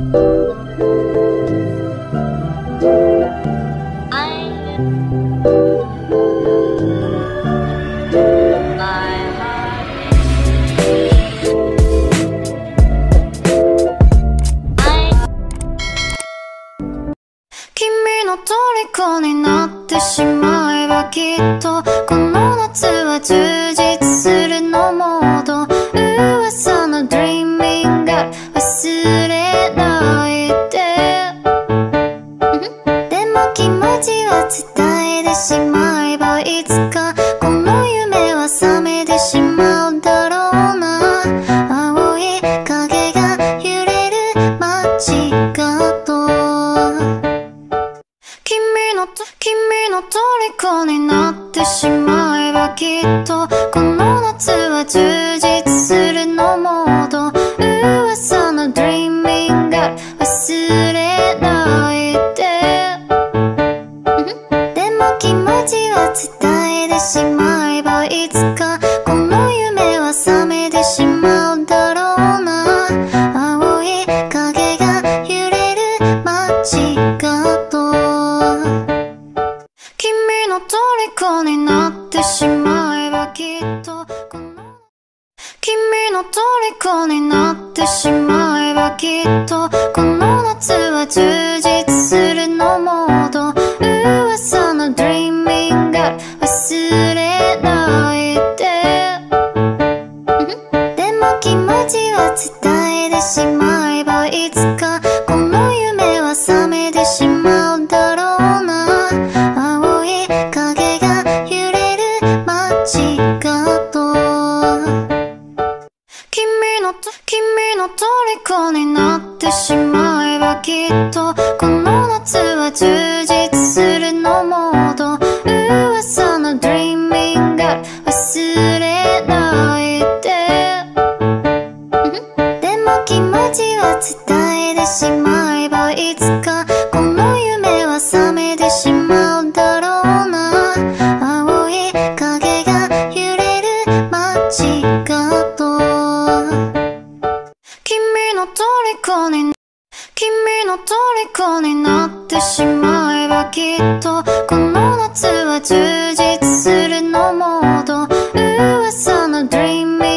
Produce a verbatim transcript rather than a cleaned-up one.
君の虜になってしまえばきっとこの夏は充実するのモード。噂の Dreaming Girl 忘れないで。でも気持ちは伝えてしまえばいつかこの夢は覚めてしまうだろうな。青い影が揺れる街角。君の君の虜になってしまえばきっとこの夏は充実するのモード。噂の Dreaming Girl 忘れないで。でも気持ちは伝えてしまえばいつかこの夢は覚めてしまうだろうな。青い影が揺れる街角。君の虜になってしまえばきっとこの君の虜になってしまえばきっとこの夏は充実するのモード。噂の Dreaming Girl 忘れないで。でも気持ちは伝えてしまえばいつかこの夢は覚めてしまうだろうな。青い影が揺れる街角。君の君の虜になってしまえばきっとこの夏は充実するのモード。噂の Dreaming Girl 忘れないで。でも気持ちは伝えてしまえばいつかこの夢は覚めてしまうだろうな。青い影が揺れる街角。君の虜に君の虜になってしまえばきっとこの夏は充実するのモード。噂の Dreaming